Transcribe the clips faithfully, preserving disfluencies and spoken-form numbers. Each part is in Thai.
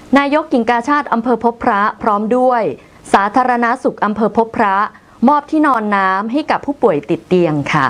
นายกกิ่งกาชาติอำเภอพบพระพร้อมด้วยสาธารณสุขอำเภอพบพระมอบที่นอนน้ำให้กับผู้ป่วยติดเตียงค่ะ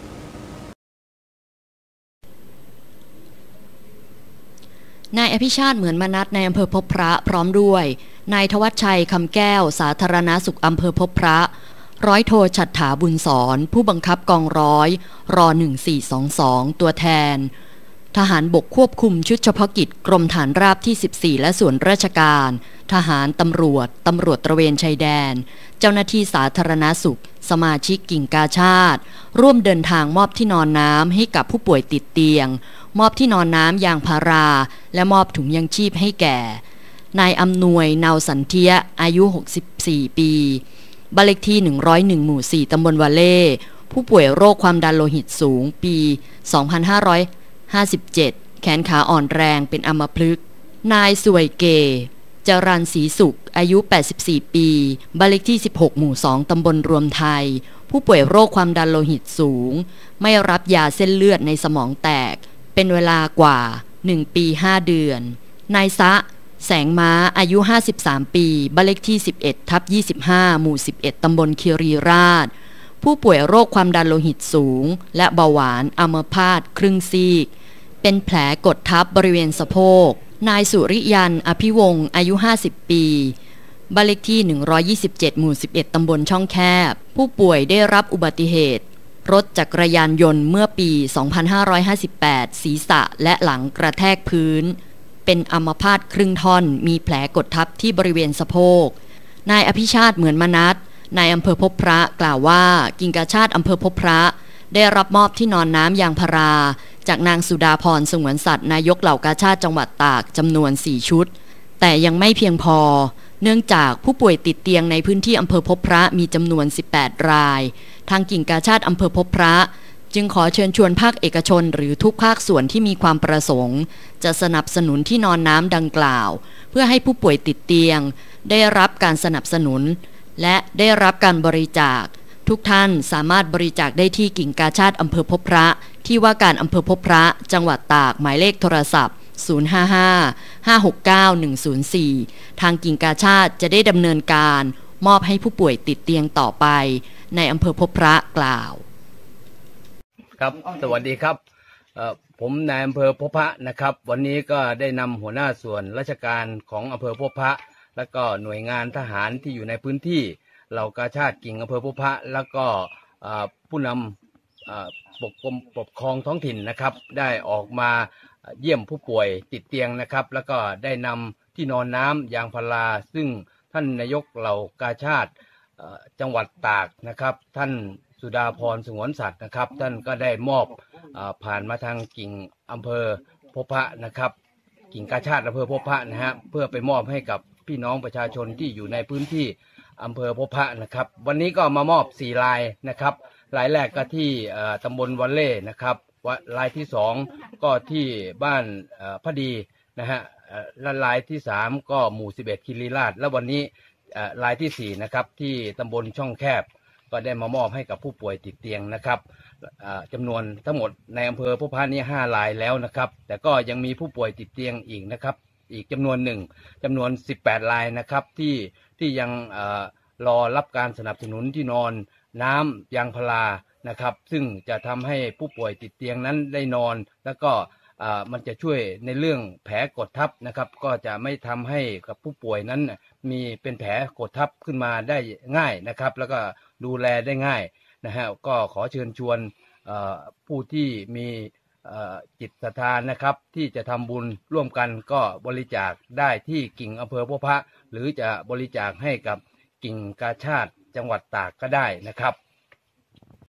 นายอภิชาติเหมือนมนัสในอำเภอพบพระพร้อมด้วยนายทวัชชัยคำแก้วสาธารณสุขอำเภอพบพระร้อยโทฉัตรถาบุญสอนผู้บังคับกองร้อยรหนึ่งสี่สองสองตัวแทนทหารบกควบคุมชุดเฉพาะกิจกรมฐานราบที่สิบสี่และส่วนราชการทหารตำรวจตำรวจตระเวนชายแดนเจ้าหน้าที่สาธารณสุขสมาชิกกิ่งกาชาติร่วมเดินทางมอบที่นอนน้ำให้กับผู้ป่วยติดเตียงมอบที่นอนน้ำยางพาราและมอบถุงยังชีพให้แก่นายอำนวยเนาสันเทียอายุหกสิบสี่ปีบ้านเลขที่หนึ่งร้อยเอ็ดหมู่สี่ตำบลวาเล่ผู้ป่วยโรคความดันโลหิตสูงปีสองพันห้าร้อยห้าสิบเจ็ดแขนขาอ่อนแรงเป็นอัมพฤกษ์นายสวยเกจรัญศรีสุขอายุแปดสิบสี่ปีบ้านเลขที่สิบหกหมู่สองตำบลรวมไทยผู้ป่วยโรคความดันโลหิตสูงไม่รับยาเส้นเลือดในสมองแตกเป็นเวลากว่าหนึ่งปีห้าเดือนนายซะแสงม้าอายุห้าสิบสามปีบ้านเลขที่สิบเอ็ดทับยี่สิบห้าหมู่สิบเอ็ดตำบลคีรีราชผู้ป่วยโรคความดันโลหิตสูงและเบาหวานอัมพาตครึ่งซีกเป็นแผลกดทับบริเวณสะโพกนายสุริยันอภิวงศ์อายุห้าสิบปีบ้านเลขที่หนึ่งร้อยยี่สิบเจ็ดหมู่สิบเอ็ดตำบลช่องแคบผู้ป่วยได้รับอุบัติเหตุรถจักรยานยนต์เมื่อปีสองพันห้าร้อยห้าสิบแปดศีรษะและหลังกระแทกพื้นเป็นอัมพาตครึ่งท่อนมีแผลกดทับที่บริเวณสะโพกนายอภิชาติเหมือนมนัสนายอำเภอพบพระกล่าวว่ากิ่งกาชาติอำเภอพบพระได้รับมอบที่นอนน้ำยางพาราจากนางสุดาพรสงวนสัตว์นายกเหล่ากาชาติจังหวัดตากจำนวนสี่ชุดแต่ยังไม่เพียงพอเนื่องจากผู้ป่วยติดเตียงในพื้นที่อำเภอพบพระมีจำนวนสิบแปดรายทางกิ่งกาชาติอำเภอพบพระจึงขอเชิญชวนภาคเอกชนหรือทุกภาคส่วนที่มีความประสงค์จะสนับสนุนที่นอนน้ำดังกล่าวเพื่อให้ผู้ป่วยติดเตียงได้รับการสนับสนุนและได้รับการบริจาคทุกท่านสามารถบริจาคได้ที่กิ่งกาชาติอำเภอพบพระที่ว่าการอำเภอพบพระจังหวัดตากหมายเลขโทรศัพท์ศูนย์ ห้า ห้า ห้า หก เก้า หนึ่ง ศูนย์ สี่ทางกิ่งกาชาติจะได้ดำเนินการมอบให้ผู้ป่วยติดเตียงต่อไปในอำเภอพบพระกล่าวครับสวัสดีครับผมนายอำเภอพบพระนะครับวันนี้ก็ได้นำหัวหน้าส่วนราชการของอำเภอพบพระและก็หน่วยงานทหารที่อยู่ในพื้นที่เหล่ากาชาติกิ่งอำเภอพบพระแล้วก็ผู้นำปกครองปกครองท้องถิ่นนะครับได้ออกมาเยี่ยมผู้ป่วยติดเตียงนะครับแล้วก็ได้นำที่นอนน้ำยางพาราซึ่งท่านนายกเหล่ากาชาติจังหวัดตากนะครับท่านสุดาพรสงวนสัตว์นะครับท่านก็ได้มอบผ่านมาทางกิ่งอำเภอพบพระนะครับกิ่งกาชาติอำเภอพบพระนะฮะเพื่อไปมอบให้กับพี่น้องประชาชนที่อยู่ในพื้นที่อำเภอพบพระนะครับวันนี้ก็มามอบสี่รายนะครับรายแรกก็ที่ตำบลวัลเล่นะครับรายที่สองก็ที่บ้านพอดีนะฮะและรายที่สามก็หมู่สิบเอ็ดคีรีราชและวันนี้รายที่สี่นะครับที่ตำบลช่องแคบก็ได้มามอบให้กับผู้ป่วยติดเตียงนะครับจำนวนทั้งหมดในอำเภอพบพระนี้ห้ารายแล้วนะครับแต่ก็ยังมีผู้ป่วยติดเตียงอีกนะครับอีกจำนวนหนึ่งจำนวนสิบแปดรายนะครับที่ที่ยังรอรับการสนับสนุนที่นอนน้ำยางพารานะครับซึ่งจะทำให้ผู้ป่วยติดเตียงนั้นได้นอนแล้วก็มันจะช่วยในเรื่องแผลกดทับนะครับก็จะไม่ทำให้กับผู้ป่วยนั้นมีเป็นแผลกดทับขึ้นมาได้ง่ายนะครับแล้วก็ดูแลได้ง่ายนะฮะก็ขอเชิญชวนผู้ที่มีจิตศรัทธานะครับที่จะทำบุญร่วมกันก็บริจาคได้ที่กิ่งอำเภอพบพระหรือจะบริจาคให้กับกิ่งกาชาติจังหวัดตากก็ได้นะครับ